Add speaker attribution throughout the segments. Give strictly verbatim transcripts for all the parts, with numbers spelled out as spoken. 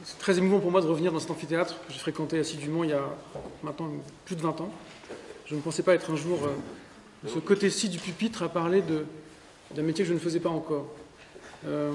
Speaker 1: c'est très émouvant pour moi de revenir dans cet amphithéâtre que j'ai fréquenté assidûment il y a maintenant plus de vingt ans. Je ne pensais pas être un jour euh, de ce côté-ci du pupitre à parler de, d'un métier que je ne faisais pas encore. Euh,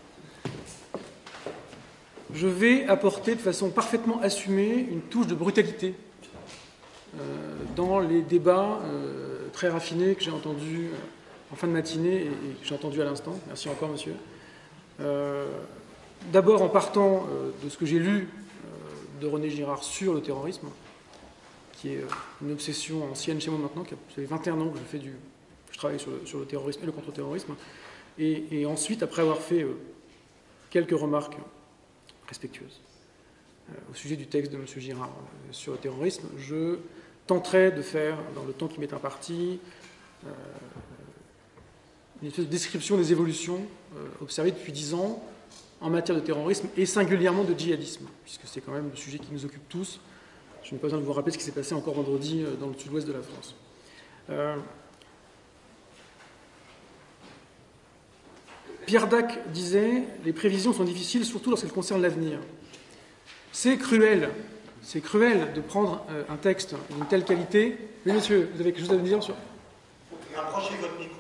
Speaker 1: je vais apporter de façon parfaitement assumée une touche de brutalité euh, dans les débats euh, très raffinés que j'ai entendus euh, en fin de matinée et, et que j'ai entendus à l'instant. Merci encore, monsieur. Euh, D'abord en partant euh, de ce que j'ai lu euh, de René Girard sur le terrorisme, qui est euh, une obsession ancienne chez moi maintenant, qui a, ça fait vingt et un ans que je, fais du, je travaille sur le, sur le terrorisme et le contre-terrorisme, et, et ensuite, après avoir fait euh, quelques remarques respectueuses euh, au sujet du texte de M. Girard euh, sur le terrorisme, je tenterai de faire, dans le temps qui m'est imparti, euh, une espèce de description des évolutions euh, observées depuis dix ans en matière de terrorisme et singulièrement de djihadisme, puisque c'est quand même le sujet qui nous occupe tous. Je n'ai pas besoin de vous rappeler ce qui s'est passé encore vendredi dans le sud-ouest de la France. Euh... Pierre Dac disait « Les prévisions sont difficiles, surtout lorsqu'elles concernent l'avenir. » C'est cruel, c'est cruel de prendre euh, un texte d'une telle qualité. Oui, monsieur, vous avez quelque chose à me dire sur...
Speaker 2: Rapprochez votre micro.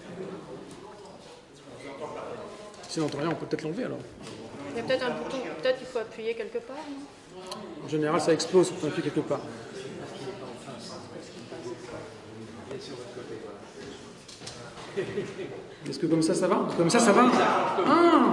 Speaker 1: Si on n'entend rien, on peut peut-être l'enlever alors.
Speaker 3: Il y a peut-être un bouton, peut-être qu'il faut appuyer quelque part, non ?
Speaker 1: En général, ça explose quand on appuie quelque part. Est-ce que comme ça, ça va ? Comme ça, ça va ? Ah !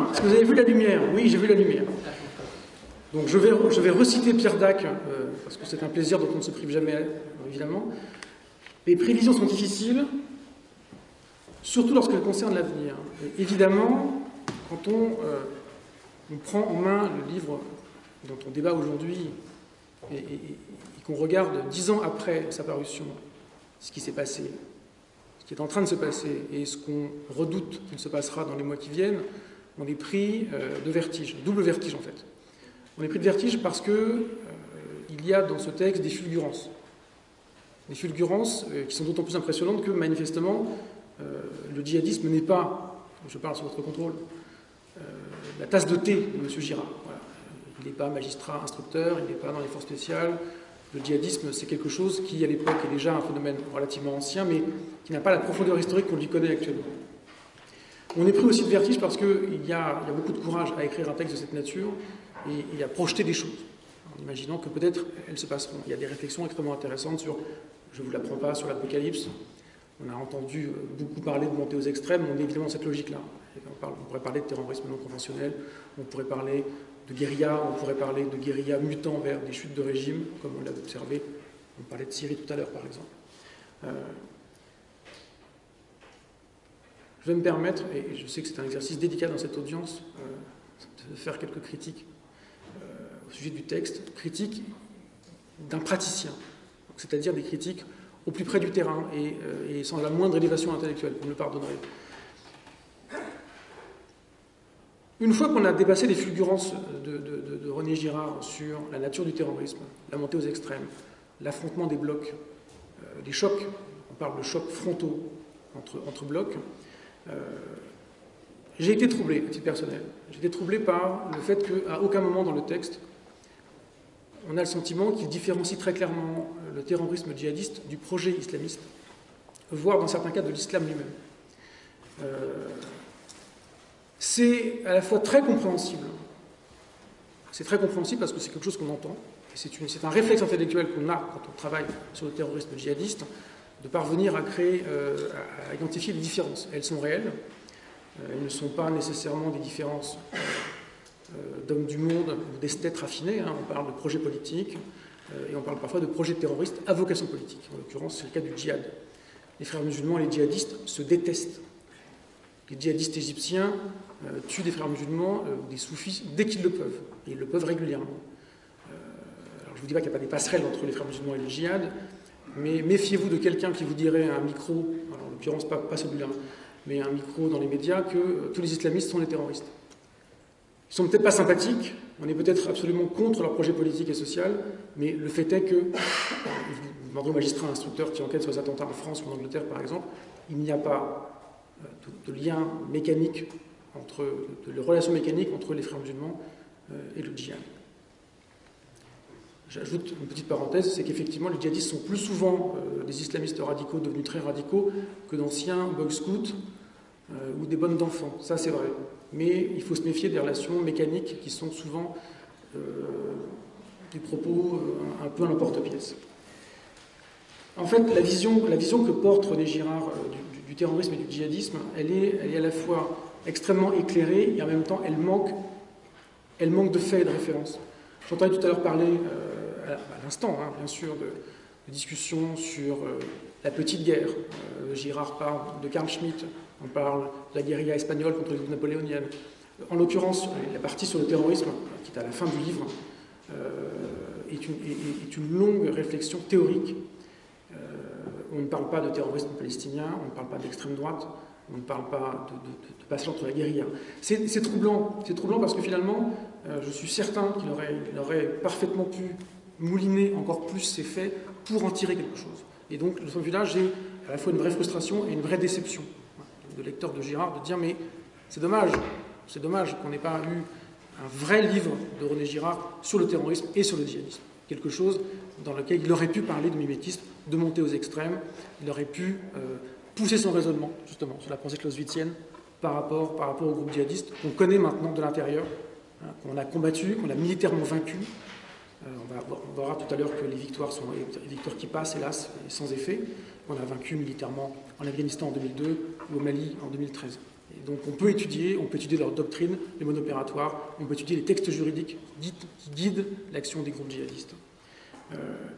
Speaker 1: Est-ce que vous avez vu la lumière ? Oui, j'ai vu la lumière. Donc je vais, je vais reciter Pierre Dac, euh, parce que c'est un plaisir dont on ne se prive jamais, évidemment. Les prévisions sont difficiles, surtout lorsqu'elles concernent l'avenir. Évidemment, quand on, euh, on prend en main le livre dont on débat aujourd'hui et, et, et qu'on regarde dix ans après sa parution ce qui s'est passé, ce qui est en train de se passer et ce qu'on redoute qu'il se passera dans les mois qui viennent, on est pris euh, de vertige, double vertige en fait. On est pris de vertige parce que euh, il y a dans ce texte des fulgurances. Des fulgurances euh, qui sont d'autant plus impressionnantes que manifestement euh, le djihadisme n'est pas, je parle sous votre contrôle, Euh, la tasse de thé de M. Girard. Voilà. Il n'est pas magistrat instructeur, il n'est pas dans les forces spéciales. Le djihadisme, c'est quelque chose qui, à l'époque, est déjà un phénomène relativement ancien, mais qui n'a pas la profondeur historique qu'on lui connaît actuellement. On est pris aussi de vertige parce qu'il y a, il y a beaucoup de courage à écrire un texte de cette nature et, et à projeter des choses, en imaginant que peut-être elles se passeront. Il y a des réflexions extrêmement intéressantes sur, je ne vous l'apprends pas, sur l'Apocalypse. On a entendu beaucoup parler de montée aux extrêmes, on est évidemment dans cette logique-là. On, parle, on pourrait parler de terrorisme non conventionnel, on pourrait parler de guérilla, on pourrait parler de guérilla mutant vers des chutes de régime, comme on l'a observé. On parlait de Syrie tout à l'heure, par exemple. Euh, je vais me permettre, et je sais que c'est un exercice délicat dans cette audience, euh, de faire quelques critiques euh, au sujet du texte, critiques d'un praticien, c'est-à-dire des critiques au plus près du terrain et, euh, et sans la moindre élévation intellectuelle, vous me le pardonnerez. Une fois qu'on a dépassé les fulgurances de, de, de, de René Girard sur la nature du terrorisme, la montée aux extrêmes, l'affrontement des blocs, euh, les chocs, on parle de chocs frontaux entre, entre blocs, euh, j'ai été troublé, à titre personnel. J'ai été troublé par le fait qu'à aucun moment dans le texte, on a le sentiment qu'il différencie très clairement le terrorisme djihadiste du projet islamiste, voire dans certains cas de l'islam lui-même. Euh, c'est à la fois très compréhensible, c'est très compréhensible parce que c'est quelque chose qu'on entend, et c'est, une, c'est un réflexe intellectuel qu'on a quand on travaille sur le terrorisme djihadiste, de parvenir à créer, euh, à identifier les différences. Elles sont réelles, euh, elles ne sont pas nécessairement des différences euh, d'hommes du monde ou d'esthètes raffinés, hein. On parle de projets politiques, euh, et on parle parfois de projets terroristes à vocation politique. En l'occurrence, c'est le cas du djihad. Les frères musulmans et les djihadistes se détestent. Les djihadistes égyptiens euh, tuent des frères musulmans, euh, des soufis, dès qu'ils le peuvent. Et ils le peuvent régulièrement. Euh, alors je ne vous dis pas qu'il n'y a pas des passerelles entre les frères musulmans et le djihad, mais méfiez-vous de quelqu'un qui vous dirait à un micro, alors en l'occurrence pas, pas celui-là, mais un micro dans les médias, que euh, tous les islamistes sont des terroristes. Ils ne sont peut-être pas sympathiques, on est peut-être absolument contre leur projet politique et social, mais le fait est que, vous demandez au magistrat instructeur qui enquête sur les attentats en France ou en Angleterre par exemple, il n'y a pas de, de lien mécanique, entre, de, de relation mécanique entre les frères musulmans euh, et le djihad. J'ajoute une petite parenthèse, c'est qu'effectivement les djihadistes sont plus souvent euh, des islamistes radicaux devenus très radicaux que d'anciens Boy Scouts euh, ou des bonnes d'enfants. Ça c'est vrai. Mais il faut se méfier des relations mécaniques qui sont souvent euh, des propos euh, un peu à l'emporte-pièce. En fait, la vision, la vision que porte René Girard euh, du, du terrorisme et du djihadisme, elle est, elle est à la fois extrêmement éclairée et en même temps elle manque, elle manque de faits et de références. J'entendais tout à l'heure parler, euh, à l'instant, hein, bien sûr, de, de discussions sur euh, la petite guerre. Euh, Girard parle de Carl Schmitt, on parle de la guérilla espagnole contre les troupes napoléoniennes. En l'occurrence, la partie sur le terrorisme, qui est à la fin du livre, euh, est, une, est, est une longue réflexion théorique. Euh, on ne parle pas de terrorisme palestinien, on ne parle pas d'extrême droite, on ne parle pas de, de, de passage entre la guérilla. C'est troublant, c'est troublant parce que finalement, euh, je suis certain qu'il aurait, il aurait parfaitement pu mouliner encore plus ces faits pour en tirer quelque chose. Et donc, de ce point de vue-là, j'ai à la fois une vraie frustration et une vraie déception de lecteur de Girard de dire mais c'est dommage, c'est dommage qu'on n'ait pas eu un vrai livre de René Girard sur le terrorisme et sur le djihadisme. Quelque chose dans lequel il aurait pu parler de mimétisme, de montée aux extrêmes, il aurait pu euh, pousser son raisonnement, justement, sur la pensée clausewitzienne par rapport, par rapport au groupe djihadiste qu'on connaît maintenant de l'intérieur, hein, qu'on a combattu, qu'on a militairement vaincu. Euh, on, va, on verra tout à l'heure que les victoires sont des victoires qui passent, hélas, et sans effet. On a vaincu militairement en Afghanistan en deux mille deux ou au Mali en deux mille treize. Et donc on peut étudier, on peut étudier leur doctrine, les modes opératoires, on peut étudier les textes juridiques qui guident l'action des groupes djihadistes. Euh,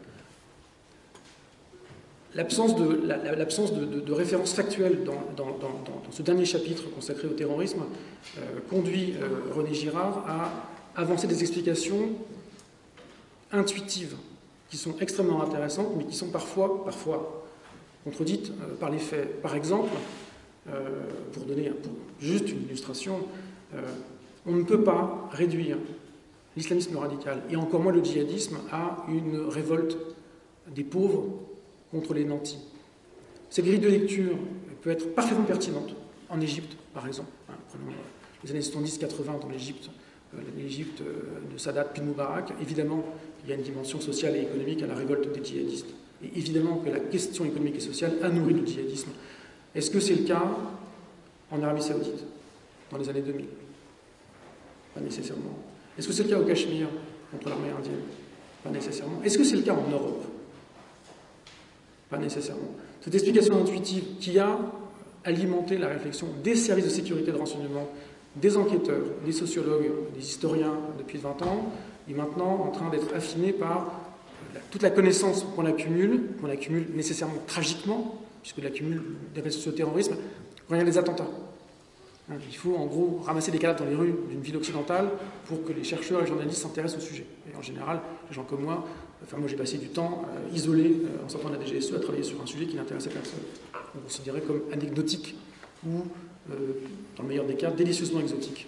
Speaker 1: L'absence de, la, l'absence de, de, de références factuelles dans, dans, dans, dans ce dernier chapitre consacré au terrorisme euh, conduit euh, René Girard à avancer des explications intuitives qui sont extrêmement intéressantes, mais qui sont parfois, parfois contredites euh, par les faits. Par exemple, euh, pour donner pour juste une illustration, euh, on ne peut pas réduire l'islamisme radical, et encore moins le djihadisme, à une révolte des pauvres contre les nantis. Cette grille de lecture peut être parfaitement pertinente en Égypte, par exemple. Hein, prenons les années soixante-dix quatre-vingt dans l'Égypte, euh, l'Égypte de Sadat puis de Moubarak. Évidemment, il y a une dimension sociale et économique à la révolte des djihadistes. Et évidemment que la question économique et sociale a nourri le djihadisme. Est-ce que c'est le cas en Arabie Saoudite, dans les années deux mille? Pas nécessairement. Est-ce que c'est le cas au Cachemire, contre l'armée indienne? Pas nécessairement. Est-ce que c'est le cas en Europe? Pas nécessairement. Cette explication intuitive qui a alimenté la réflexion des services de sécurité de renseignement, des enquêteurs, des sociologues, des historiens depuis vingt ans, est maintenant en train d'être affinée par toute la connaissance qu'on accumule, qu'on accumule nécessairement tragiquement, puisque l'accumule des réseaux sociaux terrorisme, quand il y a des attentats. Il faut en gros ramasser des cadavres dans les rues d'une ville occidentale pour que les chercheurs et les journalistes s'intéressent au sujet. Et en général, les gens comme moi, enfin moi j'ai passé du temps euh, isolé euh, en sortant de la D G S E à travailler sur un sujet qui n'intéressait personne. On considérait comme anecdotique ou, euh, dans le meilleur des cas, délicieusement exotique.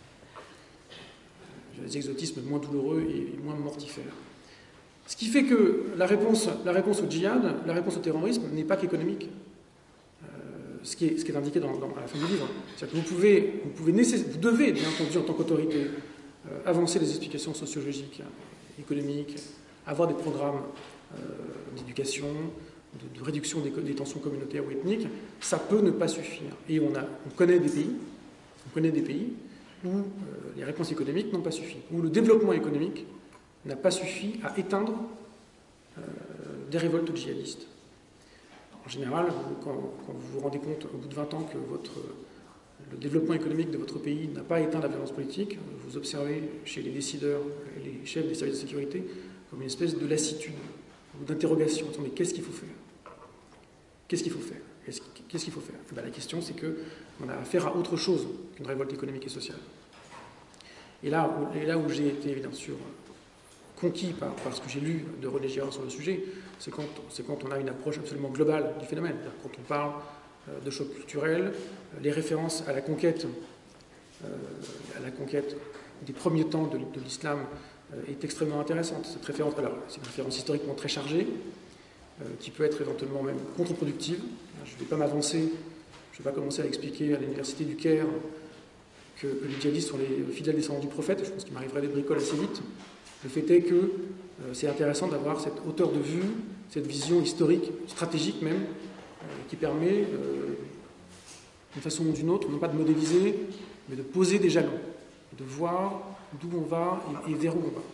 Speaker 1: Des exotismes moins douloureux et moins mortifères. Ce qui fait que la réponse, la réponse au djihad, la réponse au terrorisme n'est pas qu'économique. Ce qui, est, ce qui est indiqué dans, dans, à la fin du livre. C'est-à-dire que vous pouvez, vous, pouvez vous devez, bien entendu, en tant qu'autorité, euh, avancer des explications sociologiques, économiques, avoir des programmes euh, d'éducation, de, de réduction des, des tensions communautaires ou ethniques. Ça peut ne pas suffire. Et on, a, on connaît des pays, on connaît des pays où euh, les réponses économiques n'ont pas suffi, où le développement économique n'a pas suffi à éteindre euh, des révoltes djihadistes. En général, quand, quand vous vous rendez compte au bout de vingt ans que votre, le développement économique de votre pays n'a pas éteint la violence politique, vous observez chez les décideurs et les chefs des services de sécurité comme une espèce de lassitude ou d'interrogation. Mais qu'est-ce qu'il faut faire? Qu'est-ce qu'il faut faire Qu'est-ce qu'il faut faire ben, la question, c'est qu'on a affaire à autre chose qu'une révolte économique et sociale. Et là, et là où j'ai été, bien sûr, conquis par, par ce que j'ai lu de René Girard sur le sujet, c'est quand, quand on a une approche absolument globale du phénomène. Quand on parle euh, de choc culturel, euh, les références à la conquête, euh, à la conquête des premiers temps de, de l'islam euh, est extrêmement intéressante. Cette référence, alors, c'est une référence historiquement très chargée, euh, qui peut être éventuellement même contre-productive. Je ne vais pas m'avancer, je ne vais pas commencer à expliquer à l'université du Caire que, que les djihadistes sont les fidèles descendants du prophète. Je pense qu'il m'arriverait des bricoles assez vite. Le fait est que euh, c'est intéressant d'avoir cette hauteur de vue, cette vision historique, stratégique même, euh, qui permet, euh, d'une façon ou d'une autre, non pas de modéliser, mais de poser des jalons, de voir d'où on va et, et vers où on va.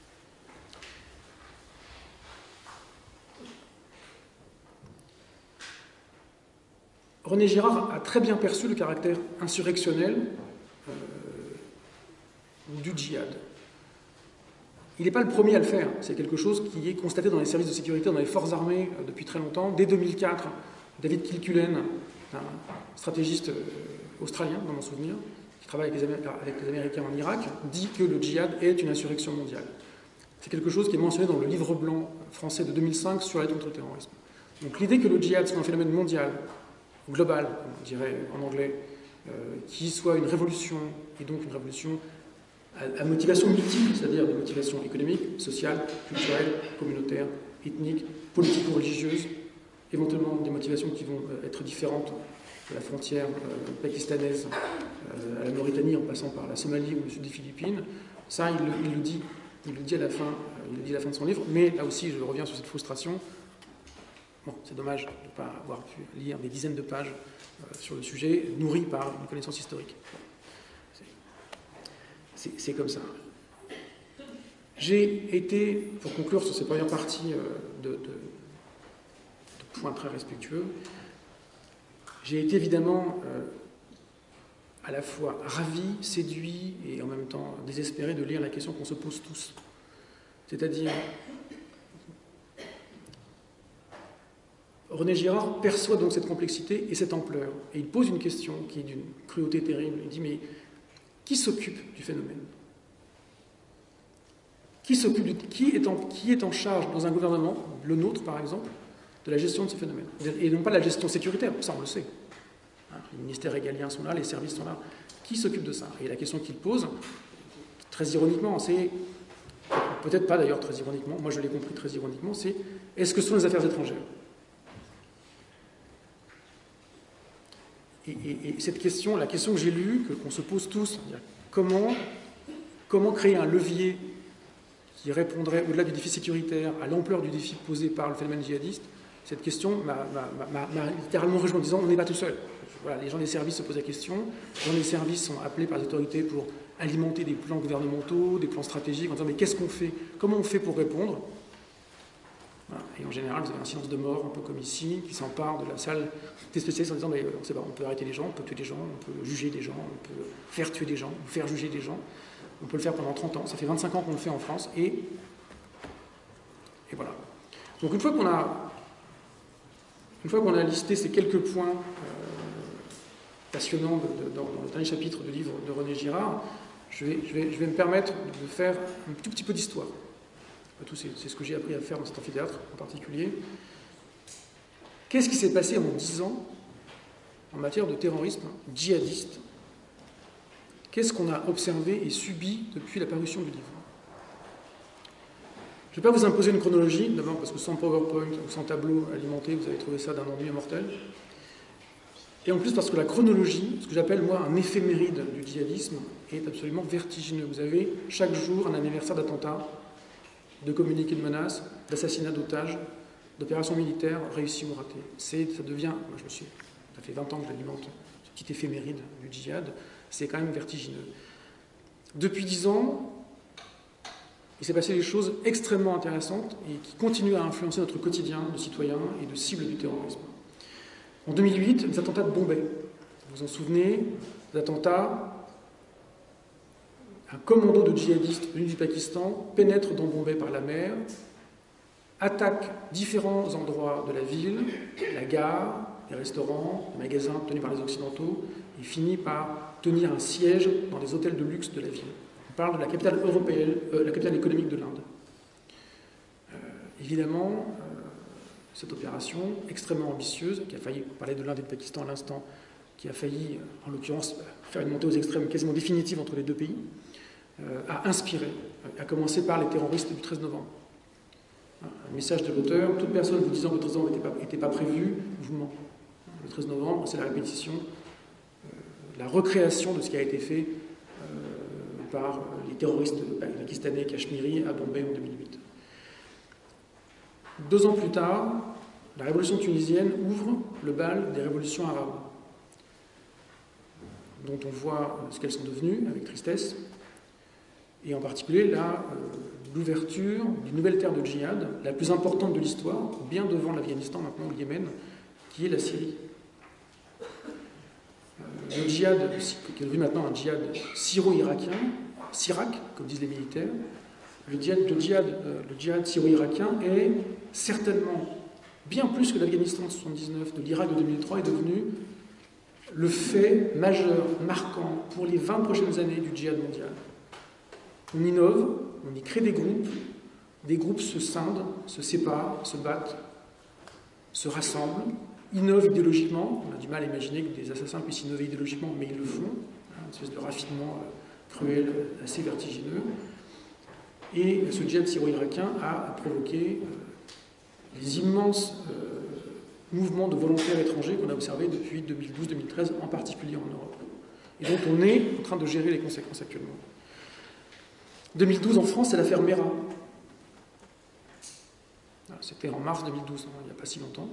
Speaker 1: René Girard a très bien perçu le caractère insurrectionnel euh, du djihad. Il n'est pas le premier à le faire, c'est quelque chose qui est constaté dans les services de sécurité, dans les forces armées euh, depuis très longtemps. Dès deux mille quatre, David Kilcullen, un stratégiste euh, australien, dans mon souvenir, qui travaille avec les, Amé- avec les Américains en Irak, dit que le djihad est une insurrection mondiale. C'est quelque chose qui est mentionné dans le livre blanc français de deux mille cinq sur la lutte contre le terrorisme. Donc l'idée que le djihad soit un phénomène mondial, global, on dirait en anglais, euh, qui soit une révolution, et donc une révolution à, à motivation multiple, c'est-à-dire des motivations économiques, sociales, culturelles, communautaires, ethniques, politico-religieuses, éventuellement des motivations qui vont euh, être différentes de la frontière euh, pakistanaise euh, à la Mauritanie, en passant par la Somalie ou le sud des Philippines. Ça, il, il le dit, il le dit à la fin, euh, il le dit à la fin de son livre, mais là aussi, je reviens sur cette frustration. Bon, c'est dommage de ne pas avoir pu lire des dizaines de pages euh, sur le sujet, nourries par une connaissance historique. C'est comme ça. J'ai été, pour conclure sur ces premières parties euh, de, de, de points très respectueux, j'ai été évidemment euh, à la fois ravi, séduit et en même temps désespéré de lire la question qu'on se pose tous. C'est-à-dire, René Girard perçoit donc cette complexité et cette ampleur. Et il pose une question qui est d'une cruauté terrible. Il dit, mais qui s'occupe du phénomène? Qui, s'occupe du, qui, est en, qui est en charge dans un gouvernement, le nôtre par exemple, de la gestion de ce phénomène? Et non pas la gestion sécuritaire, ça on le sait. Hein, les ministères régaliens sont là, les services sont là. Qui s'occupe de ça? Et la question qu'il pose, très ironiquement, c'est, peut-être pas d'ailleurs très ironiquement, moi je l'ai compris très ironiquement, c'est est-ce que ce sont les affaires étrangères? Et, et, et cette question, la question que j'ai lue, que, qu'on se pose tous, comment, comment créer un levier qui répondrait, au-delà du défi sécuritaire, à l'ampleur du défi posé par le phénomène djihadiste, cette question m'a, m'a, m'a, m'a littéralement rejoint en disant on n'est pas tout seul. Voilà, les gens des services se posent la question, les gens des services sont appelés par les autorités pour alimenter des plans gouvernementaux, des plans stratégiques, en disant mais qu'est-ce qu'on fait? Comment on fait pour répondre? Voilà. Et en général, vous avez un silence de mort, un peu comme ici, qui s'empare de la salle des spécialistes en disant mais on sait pas, on peut arrêter les gens, on peut tuer des gens, on peut juger des gens, on peut faire tuer des gens, ou faire juger des gens. On peut le faire pendant trente ans. Ça fait vingt-cinq ans qu'on le fait en France. Et, et voilà. Donc une fois qu'on a, une fois qu'on a listé ces quelques points euh, passionnants de, de, dans, dans le dernier chapitre du livre de René Girard, je vais, je vais, je vais me permettre de faire un tout petit peu d'histoire. C'est, c'est ce que j'ai appris à faire dans cet amphithéâtre en particulier. Qu'est-ce qui s'est passé en dix ans en matière de terrorisme djihadiste? Qu'est-ce qu'on a observé et subi depuis la parution du livre? Je ne vais pas vous imposer une chronologie, d'abord parce que sans PowerPoint ou sans tableau alimenté, vous allez trouver ça d'un ennui mortel. Et en plus parce que la chronologie, ce que j'appelle moi un éphéméride du djihadisme, est absolument vertigineux. Vous avez chaque jour un anniversaire d'attentat, de communiqués de menaces, d'assassinats d'otages, d'opérations militaires réussies ou ratées. C'est, ça devient, moi je me suis, ça fait vingt ans que j'alimente ce petit éphéméride du djihad, c'est quand même vertigineux. Depuis dix ans, il s'est passé des choses extrêmement intéressantes et qui continuent à influencer notre quotidien de citoyens et de cibles du terrorisme. En deux mille huit, les attentats de Bombay. Vous vous en souvenez, les attentats, un commando de djihadistes venus du Pakistan pénètre dans Bombay par la mer, attaque différents endroits de la ville, la gare, les restaurants, les magasins tenus par les Occidentaux, et finit par tenir un siège dans les hôtels de luxe de la ville. On parle de la capitale européenne, euh, la capitale économique de l'Inde. Euh, évidemment, euh, cette opération extrêmement ambitieuse, qui a failli, on parlait de l'Inde et du Pakistan à l'instant, qui a failli, en l'occurrence, faire une montée aux extrêmes quasiment définitive entre les deux pays, euh, a inspiré, à commencer par les terroristes du treize novembre. Un message de l'auteur, toute personne vous disant que le treize novembre n'était pas, pas prévu, vous ment. Le treize novembre, c'est la répétition la recréation de ce qui a été fait euh, par les terroristes pakistanais Cachemiri à Bombay en deux mille huit. Deux ans plus tard, la révolution tunisienne ouvre le bal des révolutions arabes, dont on voit ce qu'elles sont devenues avec tristesse, et en particulier l'ouverture d'une nouvelle terre de djihad, la plus importante de l'histoire, bien devant l'Afghanistan, maintenant le Yémen, qui est la Syrie. Le djihad, qui est devenu maintenant un djihad syro-irakien, Syrak, comme disent les militaires, le djihad, le djihad, le djihad syro-irakien est certainement, bien plus que l'Afghanistan de mille neuf cent soixante-dix-neuf, de l'Irak de deux mille trois, est devenu le fait majeur, marquant, pour les vingt prochaines années du djihad mondial. On innove, on y crée des groupes, des groupes se scindent, se séparent, se battent, se rassemblent, innovent idéologiquement. On a du mal à imaginer que des assassins puissent innover idéologiquement, mais ils le font. Une espèce de raffinement cruel, assez vertigineux. Et ce djihad syro-irakien a provoqué les immenses euh, mouvements de volontaires étrangers qu'on a observés depuis deux mille douze deux mille treize, en particulier en Europe. Et dont on est en train de gérer les conséquences actuellement. deux mille douze en France, c'est l'affaire Mera. C'était en mars deux mille douze, hein, il n'y a pas si longtemps.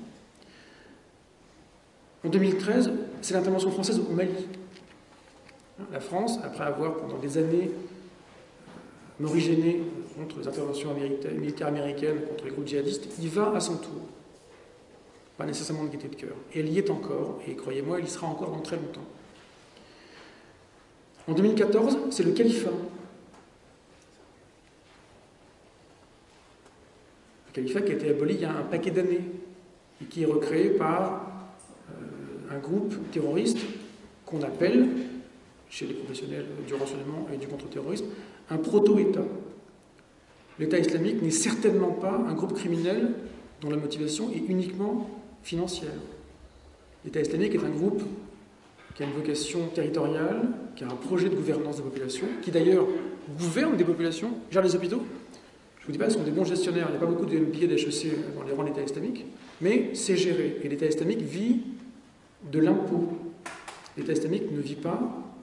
Speaker 1: En deux mille treize, c'est l'intervention française au Mali. La France, après avoir pendant des années morigéné contre les interventions militaires américaines, contre les groupes djihadistes, y va à son tour. Pas nécessairement de gaieté de cœur. Et elle y est encore, et croyez-moi, elle y sera encore dans très longtemps. En deux mille quatorze, c'est le califat. Le califat qui a été aboli il y a un paquet d'années, et qui est recréé par euh, un groupe terroriste qu'on appelle, chez les professionnels du renseignement et du contre-terrorisme, un proto-État. L'État islamique n'est certainement pas un groupe criminel dont la motivation est uniquement financière. L'État islamique est un groupe qui a une vocation territoriale, qui a un projet de gouvernance des populations, qui d'ailleurs gouverne des populations, gère les hôpitaux. Je ne vous dis pas qu'ils sont des bons gestionnaires, il n'y a pas beaucoup de M B A d'H E C dans les rangs de l'État islamique, mais c'est géré. Et l'État islamique vit de l'impôt. L'État islamique ne vit pas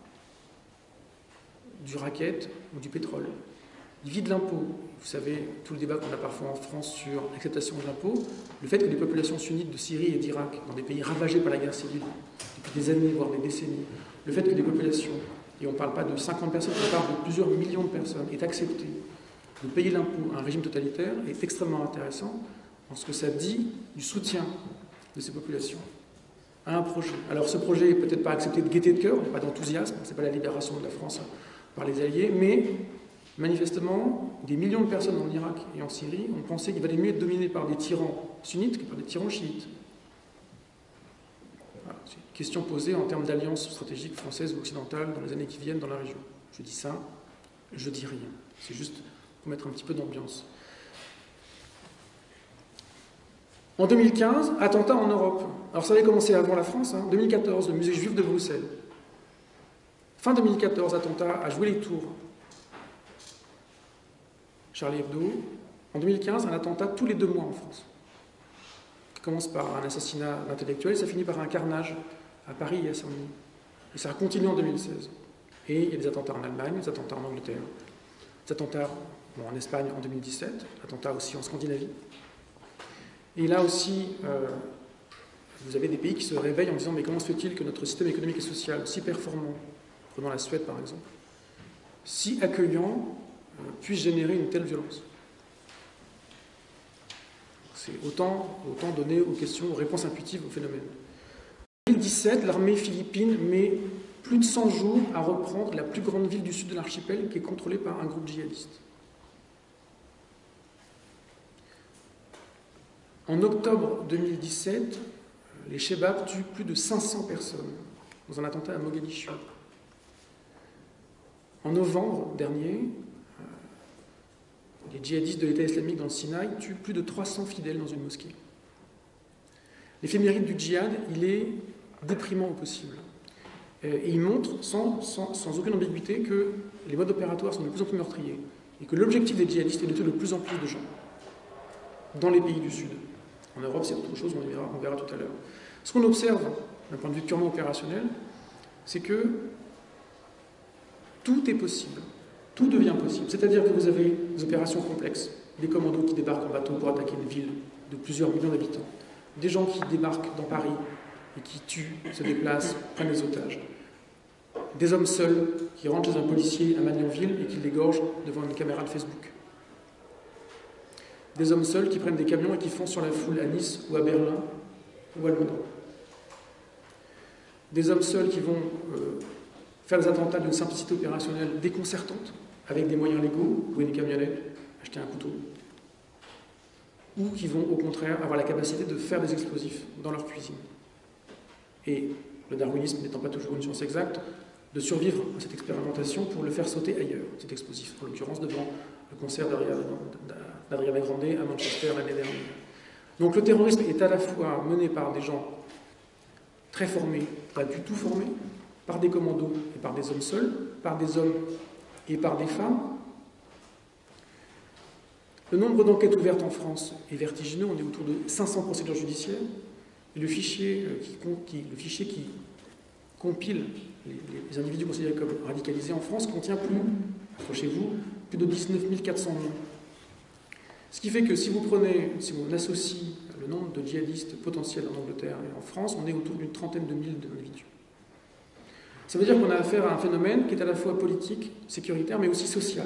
Speaker 1: du racket ou du pétrole. Il vit de l'impôt. Vous savez, tout le débat qu'on a parfois en France sur l'acceptation de l'impôt, le fait que les populations sunnites de Syrie et d'Irak, dans des pays ravagés par la guerre civile, depuis des années, voire des décennies, le fait que des populations, et on ne parle pas de cinquante personnes, on parle de plusieurs millions de personnes, aient accepté de payer l'impôt à un régime totalitaire est extrêmement intéressant en ce que ça dit du soutien de ces populations à un projet. Alors ce projet n'est peut-être pas accepté de gaieté de cœur, il n'y a pas d'enthousiasme, ce n'est pas la libération de la France par les Alliés, mais manifestement, des millions de personnes en Irak et en Syrie ont pensé qu'il valait mieux être dominé par des tyrans sunnites que par des tyrans chiites. Voilà, c'est une question posée en termes d'alliance stratégique française ou occidentale dans les années qui viennent dans la région. Je dis ça, je dis rien. C'est juste pour mettre un petit peu d'ambiance. En deux mille quinze, attentat en Europe. Alors ça avait commencé avant la France, hein. deux mille quatorze, le musée juif de Bruxelles. Fin deux mille quatorze, attentat à jouer les tours. Charlie Hebdo. En deux mille quinze, un attentat tous les deux mois en France. Ça commence par un assassinat d'intellectuels, ça finit par un carnage à Paris et à Saint-Denis. Et ça a continué en deux mille seize. Et il y a des attentats en Allemagne, des attentats en Angleterre, des attentats bon, en Espagne en deux mille dix-sept, attentats aussi en Scandinavie. Et là aussi, euh, vous avez des pays qui se réveillent en disant « Mais comment se fait-il que notre système économique et social, si performant, prenons la Suède par exemple, si accueillant, euh, puisse générer une telle violence ?» C'est autant, autant donner aux questions, aux réponses intuitives au phénomène. En deux mille dix-sept, l'armée philippine met plus de cent jours à reprendre la plus grande ville du sud de l'archipel qui est contrôlée par un groupe djihadiste. En octobre deux mille dix-sept, les Chebabs tuent plus de cinq cents personnes dans un attentat à Mogadiscio. En novembre dernier, les djihadistes de l'État islamique dans le Sinaï tuent plus de trois cents fidèles dans une mosquée. L'éphéméride du djihad, il est déprimant au possible. Et il montre sans, sans, sans aucune ambiguïté que les modes opératoires sont de plus en plus meurtriers et que l'objectif des djihadistes est de tuer de plus en plus de gens dans les pays du Sud. En Europe, c'est autre chose, on verra, on verra tout à l'heure. Ce qu'on observe, d'un point de vue purement opérationnel, c'est que tout est possible, tout devient possible. C'est-à-dire que vous avez des opérations complexes, des commandos qui débarquent en bateau pour attaquer une ville de plusieurs millions d'habitants, des gens qui débarquent dans Paris et qui tuent, se déplacent, prennent des otages, des hommes seuls qui rentrent chez un policier à Magnanville et qui l'égorgent devant une caméra de Facebook, des hommes seuls qui prennent des camions et qui foncent sur la foule à Nice ou à Berlin ou à Londres, des hommes seuls qui vont euh, faire des attentats d'une simplicité opérationnelle déconcertante, avec des moyens légaux, louer une camionnette, acheter un couteau, ou qui vont au contraire avoir la capacité de faire des explosifs dans leur cuisine. Et le darwinisme n'étant pas toujours une science exacte, de survivre à cette expérimentation pour le faire sauter ailleurs, cet explosif, en l'occurrence devant le concert d'Adriana Grande à Manchester l'année dernière. Donc le terrorisme est à la fois mené par des gens très formés, pas du tout formés, par des commandos et par des hommes seuls, par des hommes et par des femmes. Le nombre d'enquêtes ouvertes en France est vertigineux, on est autour de cinq cents procédures judiciaires, et le fichier qui, qui, le fichier qui compile les, les individus considérés comme radicalisés en France contient plus, accrochez-vous, plus de dix-neuf mille quatre cents noms. Ce qui fait que si vous prenez, si on associe le nombre de djihadistes potentiels en Angleterre et en France, on est autour d'une trentaine de mille d'individus. Ça veut dire qu'on a affaire à un phénomène qui est à la fois politique, sécuritaire, mais aussi social.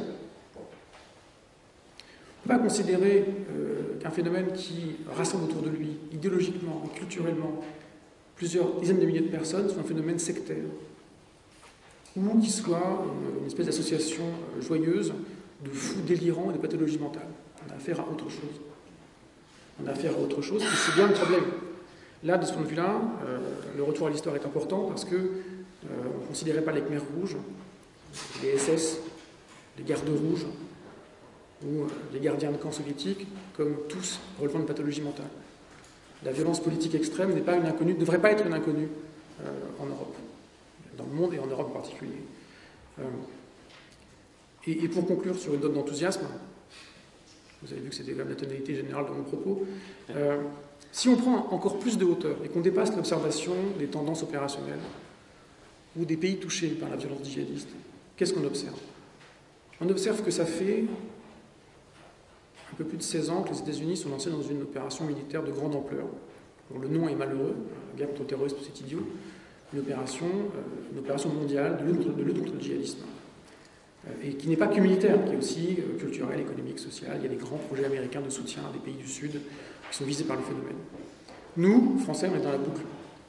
Speaker 1: On ne peut pas considérer euh, qu'un phénomène qui rassemble autour de lui, idéologiquement et culturellement, plusieurs dizaines de milliers de personnes, soit un phénomène sectaire, ou qu'il soit une, une espèce d'association joyeuse de fous délirants et de pathologies mentales. On a affaire à autre chose. On a affaire à autre chose, et c'est bien le problème. Là, de ce point de vue-là, euh, le retour à l'histoire est important parce que euh, on ne considérait pas les Khmers rouges, les S S, les gardes rouges, ou les gardiens de camps soviétiques comme tous relevant de pathologie mentale. La violence politique extrême n'est pas une inconnue, ne devrait pas être une inconnue euh, en Europe, dans le monde et en Europe en particulier. Euh, et, et pour conclure sur une note d'enthousiasme, vous avez vu que c'était quand même la tonalité générale de mon propos, euh, si on prend encore plus de hauteur et qu'on dépasse l'observation des tendances opérationnelles ou des pays touchés par la violence djihadiste, qu'est-ce qu'on observe? On observe que ça fait un peu plus de seize ans que les États-Unis sont lancés dans une opération militaire de grande ampleur. Bon, le nom est malheureux, la guerre contre le terrorisme, c'est idiot, une opération, euh, une opération mondiale de lutte, de lutte contre le djihadisme. Euh, et qui n'est pas que militaire, qui est aussi euh, culturel, économique, social. Il y a des grands projets américains de soutien à des pays du Sud qui sont visés par le phénomène. Nous, Français, on est dans la boucle.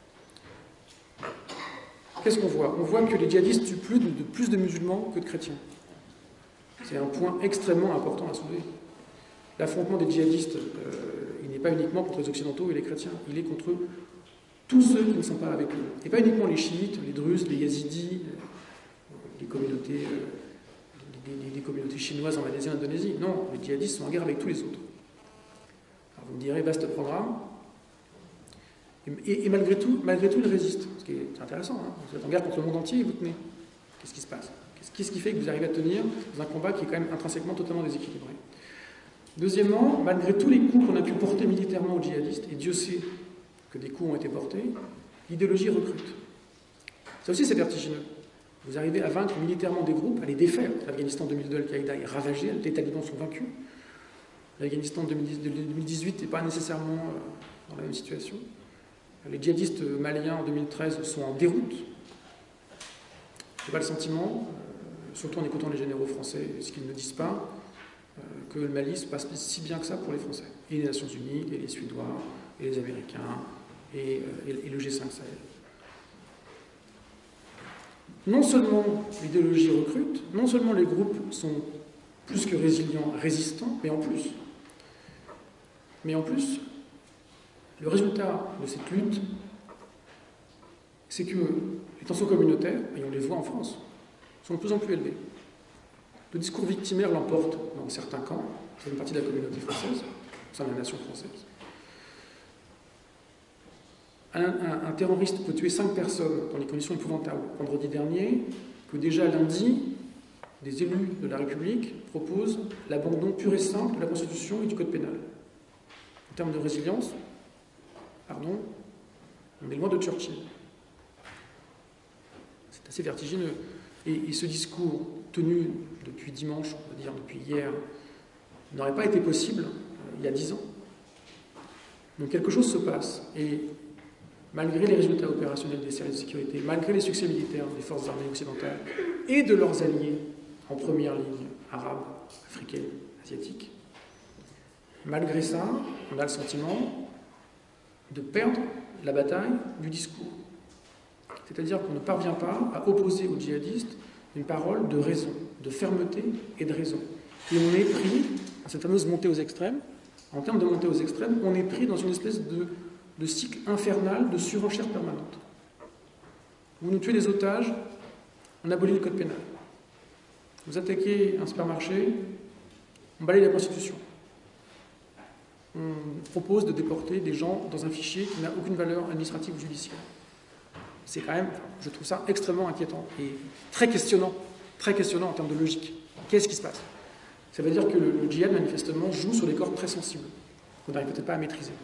Speaker 1: Qu'est-ce qu'on voit? On voit que les djihadistes tuent plus de, de, plus de musulmans que de chrétiens. C'est un point extrêmement important à soulever. L'affrontement des djihadistes, euh, il n'est pas uniquement contre les occidentaux et les chrétiens, il est contre tous ceux qui ne sont pas avec eux. Et pas uniquement les chiites, les druzes, les yazidis, les communautés, euh, les, les, les communautés chinoises en Malaisie et en Indonésie. Non, les djihadistes sont en guerre avec tous les autres. Alors vous me direz, vaste programme. Et, et, et malgré tout, malgré tout, ils résistent. Ce qui est intéressant, hein. Vous êtes en guerre contre le monde entier et vous tenez. Qu'est-ce qui se passe? Qu'est-ce qui fait que vous arrivez à tenir dans un combat qui est quand même intrinsèquement totalement déséquilibré? Deuxièmement, malgré tous les coups qu'on a pu porter militairement aux djihadistes, et Dieu sait que des coups ont été portés, l'idéologie recrute. Ça aussi, c'est vertigineux. Vous arrivez à vaincre militairement des groupes, à les défaire. L'Afghanistan deux mille deux, Al-Qaïda est ravagé, les talibans sont vaincus. L'Afghanistan deux mille dix-huit n'est pas nécessairement dans la même situation. Les djihadistes maliens en deux mille treize sont en déroute. Je n'ai pas le sentiment, surtout en écoutant les généraux français, ce qu'ils ne disent pas, que le Mali se passe si bien que ça pour les Français. Et les Nations Unies, et les Suédois, et les Américains, et, et, et le G cinq Sahel. Non seulement l'idéologie recrute, non seulement les groupes sont plus que résilients, résistants, mais en plus, mais en plus, le résultat de cette lutte, c'est que les tensions communautaires, et on les voit en France, sont de plus en plus élevées. Le discours victimaire l'emporte dans certains camps, c'est une partie de la communauté française, au sein de la nation française. Un, un, un terroriste peut tuer cinq personnes dans des conditions épouvantables. Vendredi dernier, que déjà lundi, des élus de la République proposent l'abandon pur et simple de la Constitution et du Code pénal. En termes de résilience, pardon, on est loin de Churchill. assez vertigineux. Et, et ce discours tenu depuis dimanche, on va dire depuis hier, n'aurait pas été possible euh, il y a dix ans. Donc quelque chose se passe. Et malgré les résultats opérationnels des services de sécurité, malgré les succès militaires des forces armées occidentales et de leurs alliés en première ligne, arabes, africains, asiatiques, malgré ça, on a le sentiment de perdre la bataille du discours. C'est-à-dire qu'on ne parvient pas à opposer aux djihadistes une parole de raison, de fermeté et de raison. Et on est pris, à cette fameuse montée aux extrêmes, en termes de montée aux extrêmes, on est pris dans une espèce de, de cycle infernal de surenchère permanente. Vous nous tuez des otages, on abolit le code pénal. Vous attaquez un supermarché, on balaye la Constitution. On propose de déporter des gens dans un fichier qui n'a aucune valeur administrative ou judiciaire. C'est quand même, je trouve ça extrêmement inquiétant et très questionnant, très questionnant en termes de logique. Qu'est-ce qui se passe? Ça veut dire que le, le djihad, manifestement, joue sur des cordes très sensibles, qu'on n'arrive peut-être pas à maîtriser.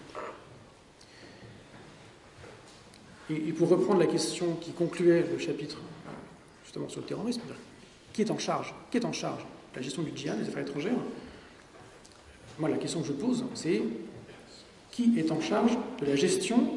Speaker 1: Et, et pour reprendre la question qui concluait le chapitre, justement, sur le terrorisme, qui est en charge? Qui est en charge de la gestion du djihad, des affaires étrangères? Moi, la question que je pose, c'est qui est en charge de la gestion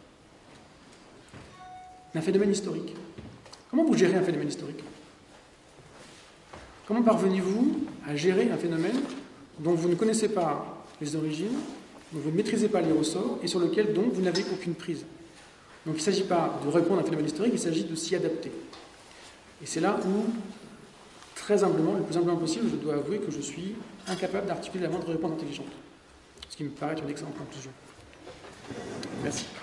Speaker 1: d'un phénomène historique? Comment vous gérez un phénomène historique? Comment parvenez-vous à gérer un phénomène dont vous ne connaissez pas les origines, dont vous ne maîtrisez pas les ressorts et sur lequel donc vous n'avez aucune prise? Donc il ne s'agit pas de répondre à un phénomène historique, il s'agit de s'y adapter. Et c'est là où, très humblement, le plus humblement possible, je dois avouer que je suis incapable d'articuler la moindre réponse intelligente. Ce qui me paraît une excellente conclusion. Merci.